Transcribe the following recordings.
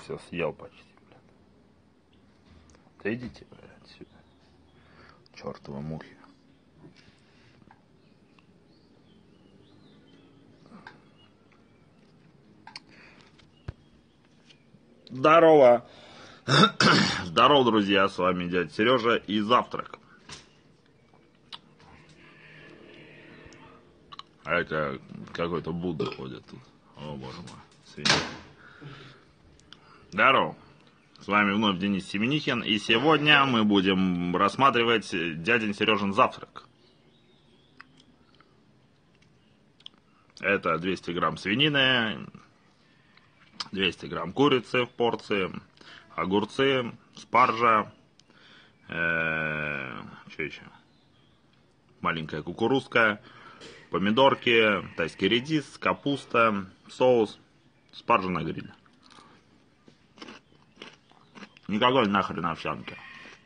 все съел почти, блядь. Да идите, блядь, отсюда. Чёртовы мухи. Здорово! Здорово, друзья, с вами дядя Сережа и завтрак. А это какой-то Будда ходит тут. О, боже мой, свинья. Здорово! С вами вновь Денис Семенихин, и сегодня мы будем рассматривать дядин Сережин завтрак. Это 200 грамм свинины, 200 грамм курицы в порции, огурцы, спаржа, что еще? Маленькая кукурузка, помидорки, тайский редис, капуста, соус, спаржа на гриле. Никакой нахрен овсянки.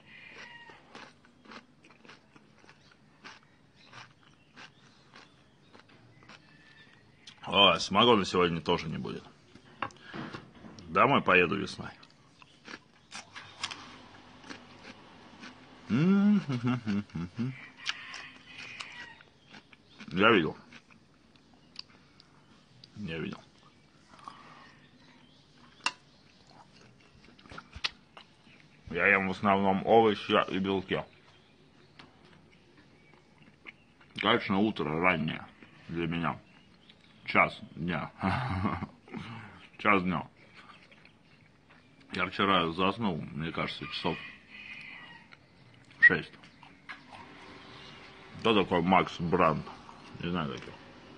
О, самогона сегодня тоже не будет. Домой поеду весной. Я видел. Я видел. Я ем в основном овощи и белки. Конечно, утро раннее для меня. Час дня. Час дня. Я вчера заснул, мне кажется, часов 6. Кто такой Макс Бранд? Не знаю таких.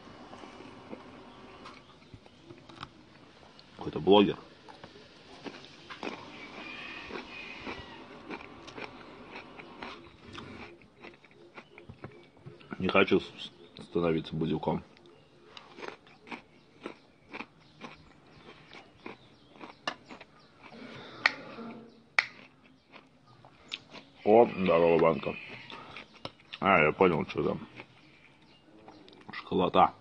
Какой-то блогер. Не хочу становиться будилком. О, здорово, банка. А, я понял, что там. Шоколада.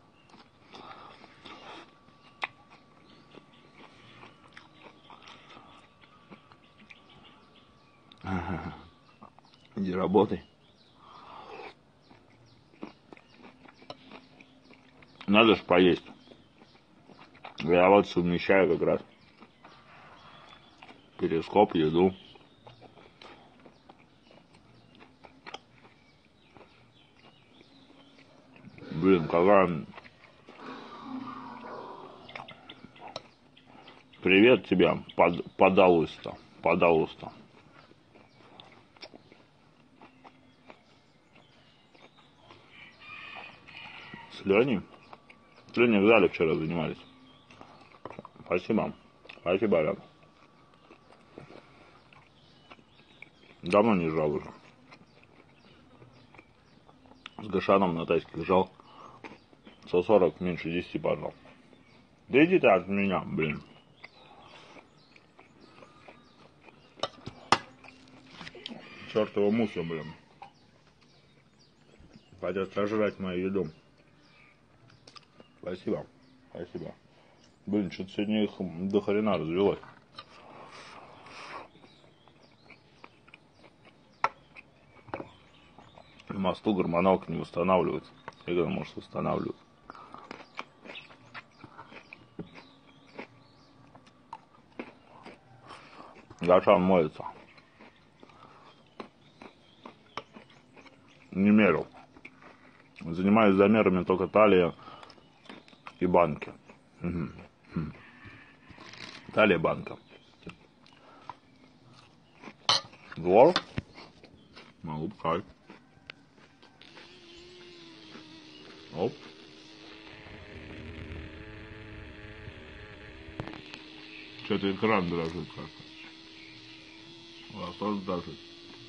Иди работай. Надо ж поесть. Я вот совмещаю как раз перископ, еду. Блин, какая... Привет тебе, пожалуйста, пожалуйста. С Леней? С Леней в зале вчера занимались. Спасибо. Спасибо, Ряд. Давно не жал уже. С Гашаном на тайских жал. 140 меньше 10 пожал. Да иди ты от меня, блин. Чёртова муха, блин. Пойдет сожрать мою еду. Спасибо. Спасибо. Блин, что-то сегодня их до хрена развелось. В мосту гормоналка не восстанавливается. Я говорю, может восстанавливать. Гашан моется. Не мерил. Занимаюсь замерами только талия и банки. Талия, банка. Двор. Могу пхать. Оп. Что-то экран дрожит как-то. У вас тоже дрожит.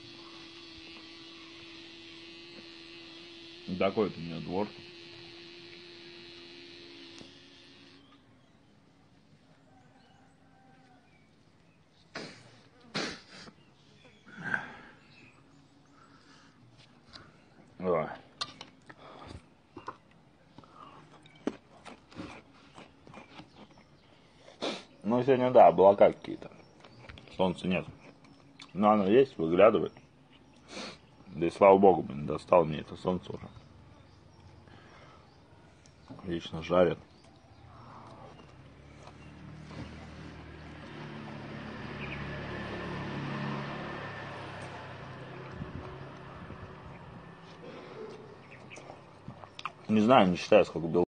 Такой-то у меня двор. Ой. Ну, сегодня, да, облака какие-то. Солнца нет. Но оно есть, выглядывает. Да и слава богу, блин, достал мне это солнце уже. Лично жарит. Не знаю, не считаю, сколько белков.